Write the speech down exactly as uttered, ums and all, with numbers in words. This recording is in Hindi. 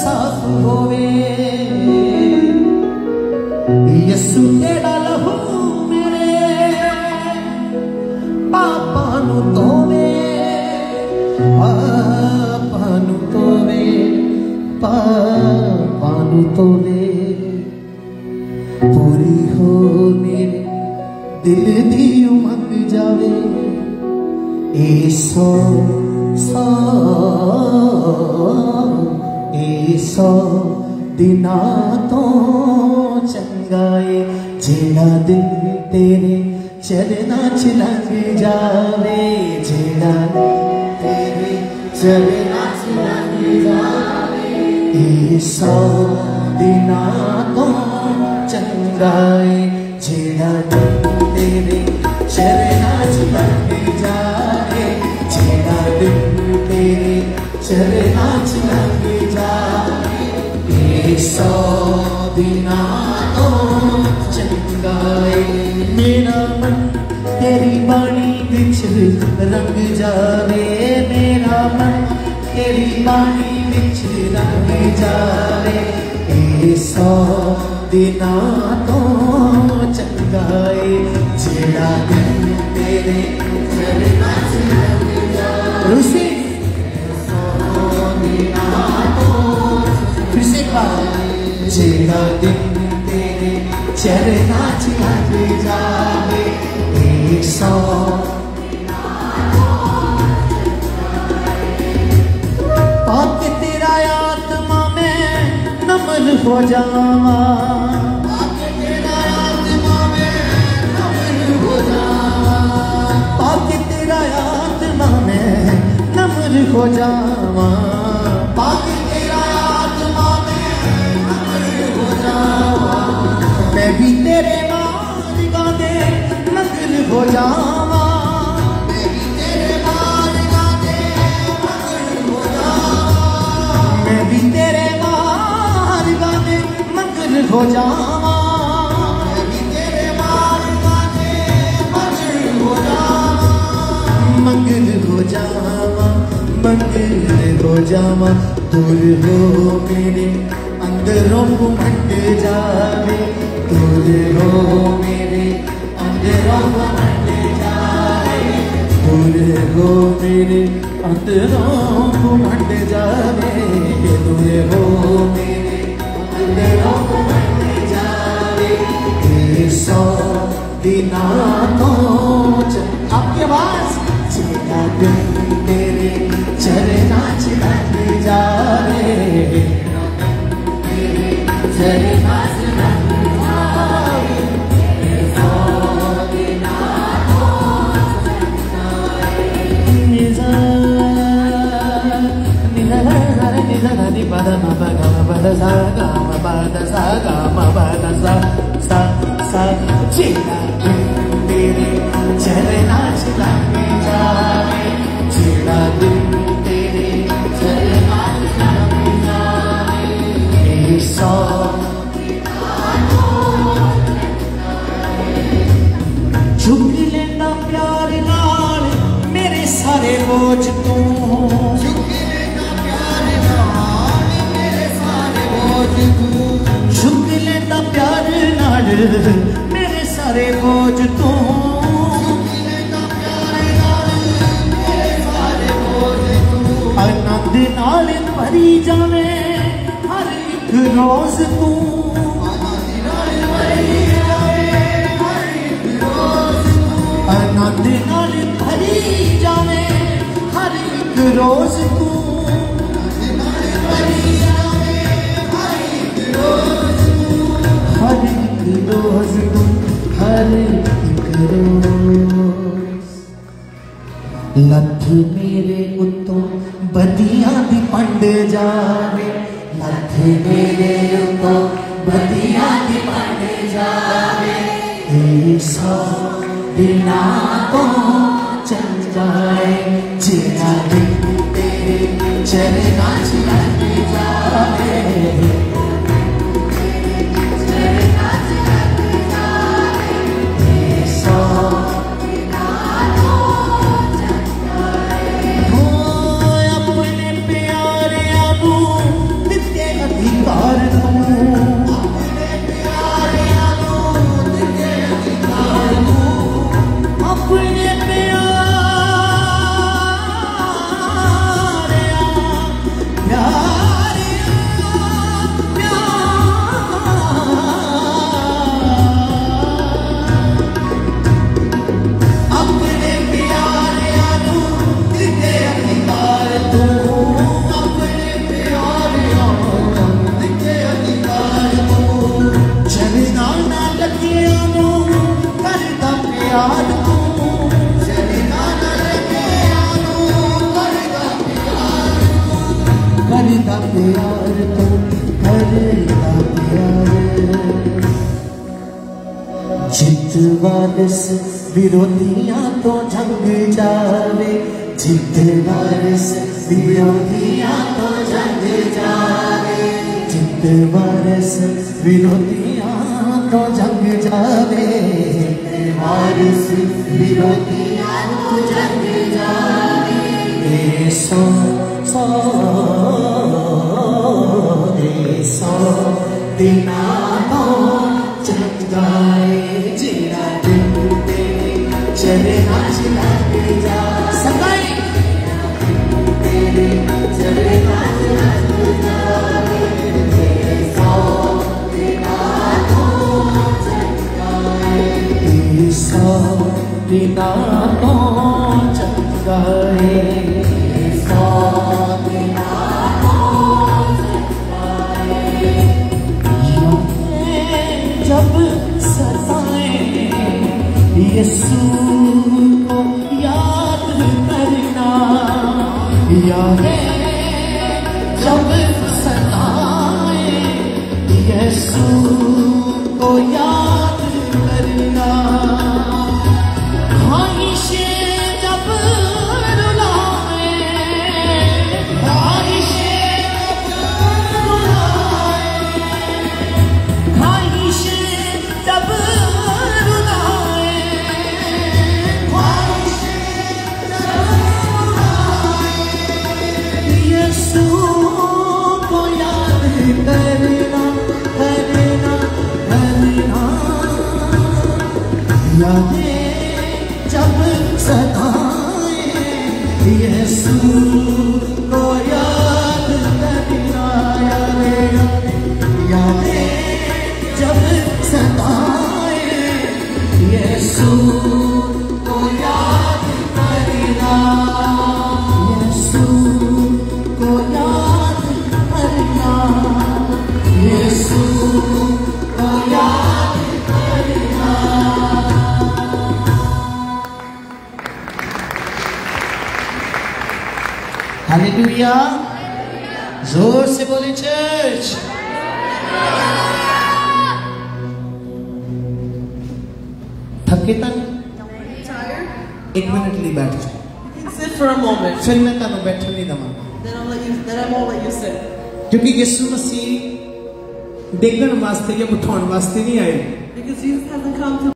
साफ होवे यसु तेरा लहू मेरे पापा नु धोवे पापा नु धोवे पापा नु धोवे पूरी हो मेरे दिल दी उमंग जावे ए सौ सौ ए सौ दिना तो चंगाए जेड़ा दिल तेरे चरना च लग जावे जेड़ा तेरे चरना च लग जावे ए सौ दिना तो चंगाए जेड़ा दिल तेरे चरना च लग जावे जेड़ा दिल तेरे चरना च लग जावे ए सौ दिना तो चंगाए मेरा मन तेरी बाणी विच रंग जावे मेरा मन तेरी बाणी विच रंग जावे ए सौ दिना तो चंगाए जेड़ा दिल तेरे चरना च लग जावे फिर से जेड़ा दिल तेरे चरना च लग जावे एक सौ पाके तेरा आत्मा में नमन हो जावा पाके तेरा आत्मा में नमन हो जावा पाके तेरा आत्मा में नमन हो जावा पाके तेरा आत्मा में नमन हो जावा मैं भी तेरे मार्गा दे मगन हो जावा मैं भी तेरे मार्गा दे मगन हो जावा मैं भी तेरे मार्गा दे मगन हो जावा मैं भी तेरे मार्गा दे मगन हो जावा मगन हो जावा मगन हो जावा दूर हो मेरे अंदरों को मंड जावे दूर हो मेरे अंदरों को मंड जावे दूर हो मेरे अंदरों को मंड जावे दूर हो मेरे अंदरों को मंड जावे ए सौ दिना तो आपकी आवाज जेड़ा दिल तेरे चरना च लग जावे चरना च लग जावे सौ दिना तो निजा निजा निजा नि पद म प ग म पद सा ग म पद सा ग म पद सा सा सा जेड़ा दिल तेरे चरना च लग जावे जेड़ा दिल तेरे चरना च लग जावे ए सौ चुक लेंदा प्यार नाल मेरे सारे बोझ तू चुक लेंदा प्यार नाल मेरे सारे बोझ तू चुक लेंदा प्यार नाल मेरे सारे बोझ तू आनंद नाल भरी जावे हर एक रोज तू आनंद नाल भरी जावे हर एक रोज तू हर एक रोज तू हर एक रोज लथ मेरे उत्तों बदियां दी पंड जावे लथ मेरे उत्तों बदियां दी पंड जावे ए सौ दिना तो चंगाए जेड़ा दिल तेरे चरना च लग जावे अपने प्यारियां नू दिते करदा प्यार तू करदा प्यार जित वारस विरोधियां तो जंग जावे जित वारस विरोधियां तो जंग जावे जित वारस विरोधियां तो जंग जावे वारस विरोधियां तो जंग जावे ए सो सो ए सौ दिना तो चंगाए जिना दिन तेरे चले नाच लग जा सगाई तेरे चले नाच लग जा सौ दिना तो चंगाए सौ दिना तो चंगाए सौ दिना तो चंगाए जब सताए यीशु को याद करना याद जब सताए यीशु को याद करना ख्वाहिशें जब रुलाए ख्वाहिशें जब रुलाए ख्वाहिशें जब रुलाए ख्वाहिशें जब रुलाए यीशु को याद करना करना करना यादें जब सताए यीशु को याद करना यादें यादें जब सताए यीशु को याद करना यीशु को याद करना यीशु को याद करना हालेलुया जोर से बोले चर्च थके तक एक मिनट लिए बैठ जाओ Sit for a moment. फिर मैं तुम बैठने नहीं दूंगा Then I'll let you. Then I won't let you sit. क्योंकि यीशु मसीह देखने वास्ते या उठाने वास्ते नहीं आए Because Jesus hasn't come to